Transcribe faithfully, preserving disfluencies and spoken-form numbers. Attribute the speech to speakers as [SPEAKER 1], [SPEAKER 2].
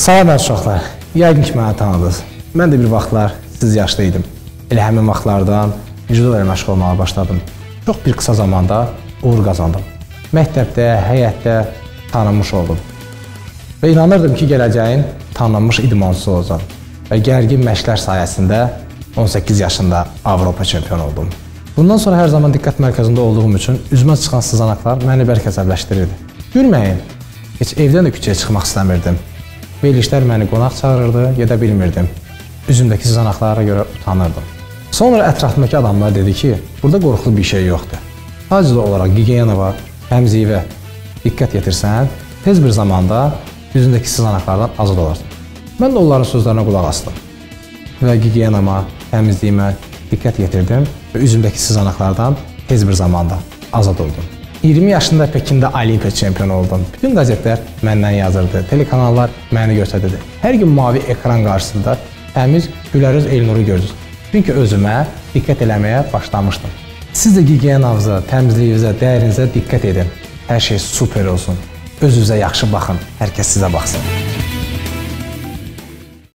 [SPEAKER 1] Salam uşaqlar, yəqin ki məni tanıdınız. Mən də bir vaxtlar siz yaşlı idim. Elə həmin vaxtlardan judo ilə məşğul olmağa başladım. Çox bir qısa zamanda uğur qazandım. Məktəbdə, həyətdə tanınmış oldum. Və inanırdım ki, gələcəyin tanınmış idmançısı olacam. Və gərgin məşqlər sayəsində on səkkiz yaşında Avropa çempionu oldum. Bundan sonra hər zaman diqqət mərkəzində olduğum üçün üzümə çıxan sızanaqlar məni bərk əsəbləşdirirdi. Gülməyin, heç evdən də küçəyə çıxmaq istəmirdim. Verilişlər məni qonaq çağırırdı, gedə bilmirdim. Üzümdəki sızanaqlara görə utanırdım. Sonra ətrafımdakı adamlar dedi ki, burada qorxulu bir şey yoxdur. Sadəcə olaraq gigiyena var, təmizliyinə diqqət yetirsən, tez bir zamanda üzündəki sızanaqlardan azad olarsan. Mən də onların sözlərinə qulaq asdım. Və gigiyenama, təmizliyimə diqqət yetirdim və üzümdəki sızanaqlardan tez bir zamanda azad oldum. iyirmi yaşında Pekində Olimpiya çempionu oldum. Bütün qəzetlər məndən yazırdı, telekanallar məni göstərirdi. Hər gün mavi ekran qarşısında təmiz, gülərüz Elnuru görürsünüz. Çünki özümə diqqət eləməyə başlamışdım. Siz də gigiyenanıza, təmizliyinizə, dərinizə diqqət edin. Hər şey super olsun. Özünüzə yaxşı baxın, hər kəs sizə baxsın.